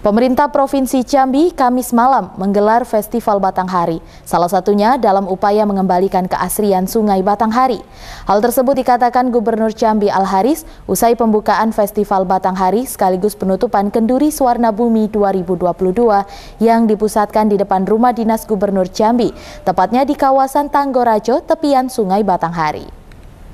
Pemerintah Provinsi Jambi Kamis malam menggelar Festival Batanghari, salah satunya dalam upaya mengembalikan keasrian Sungai Batanghari. Hal tersebut dikatakan Gubernur Jambi Al-Haris usai pembukaan Festival Batanghari sekaligus penutupan Kenduri Swarna Bumi 2022 yang dipusatkan di depan rumah dinas Gubernur Jambi, tepatnya di kawasan Tanggorajo, tepian Sungai Batanghari.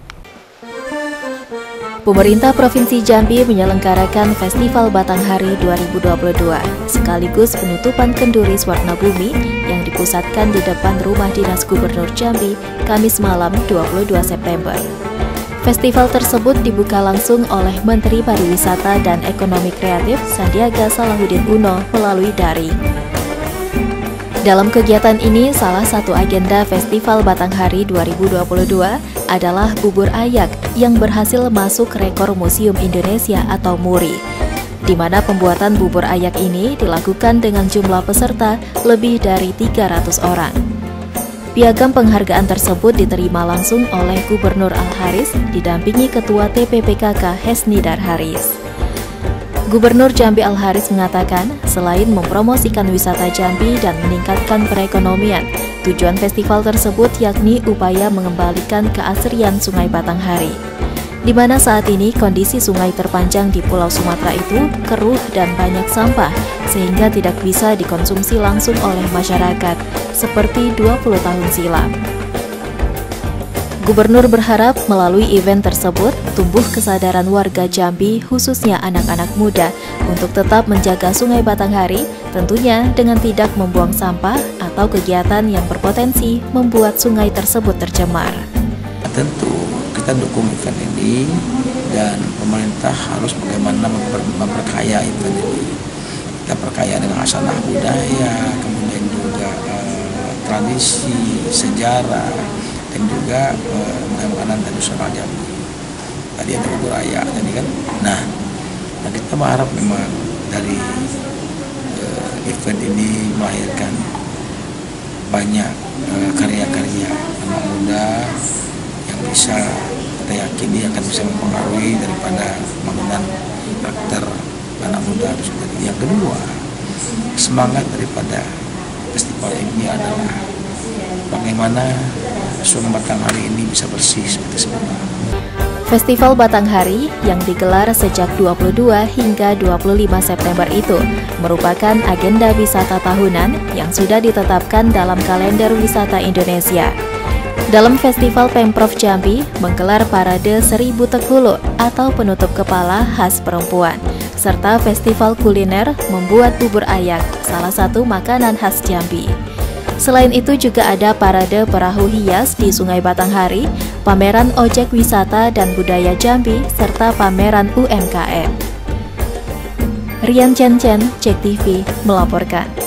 Pemerintah Provinsi Jambi menyelenggarakan Festival Batanghari 2022 sekaligus penutupan Kenduri Swarna Bumi yang dipusatkan di depan rumah dinas Gubernur Jambi Kamis malam 22 September. Festival tersebut dibuka langsung oleh Menteri Pariwisata dan Ekonomi Kreatif Sandiaga Salahuddin Uno melalui daring. Dalam kegiatan ini, salah satu agenda Festival Batanghari 2022 adalah bubur ayak yang berhasil masuk rekor Museum Indonesia atau MURI, di mana pembuatan bubur ayak ini dilakukan dengan jumlah peserta lebih dari 300 orang. Piagam penghargaan tersebut diterima langsung oleh Gubernur Al-Haris didampingi Ketua TPPKK Hesni Darharis. Gubernur Jambi Al-Haris mengatakan, selain mempromosikan wisata Jambi dan meningkatkan perekonomian, tujuan festival tersebut yakni upaya mengembalikan keasrian Sungai Batanghari, di mana saat ini kondisi sungai terpanjang di Pulau Sumatera itu keruh dan banyak sampah, sehingga tidak bisa dikonsumsi langsung oleh masyarakat, seperti 20 tahun silam. Gubernur berharap melalui event tersebut tumbuh kesadaran warga Jambi khususnya anak-anak muda untuk tetap menjaga Sungai Batanghari, tentunya dengan tidak membuang sampah atau kegiatan yang berpotensi membuat sungai tersebut tercemar. Tentu kita dukung event ini dan pemerintah harus bagaimana memperkaya event ini. Kita perkaya dengan asanah budaya, kemudian juga tradisi, sejarah, dan juga makanan tradisional Jambi. Tadi ada bubur ayak, jadi kan. Nah, kita berharap memang dari event ini melahirkan banyak karya-karya anak muda yang bisa kita yakini akan bisa mempengaruhi daripada bangunan karakter anak muda. Yang kedua, semangat daripada festival ini adalah bagaimana Sungai Batanghari ini bisa bersih seperti semula. Festival Batanghari yang digelar sejak 22 hingga 25 September itu merupakan agenda wisata tahunan yang sudah ditetapkan dalam kalender wisata Indonesia. Dalam festival Pemprov Jambi menggelar parade 1000 Tekulu atau penutup kepala khas perempuan, serta festival kuliner membuat bubur ayak, salah satu makanan khas Jambi. Selain itu juga ada parade perahu hias di Sungai Batanghari, pameran ojek wisata dan budaya Jambi, serta pameran UMKM. Rian Chen, Cek TV melaporkan.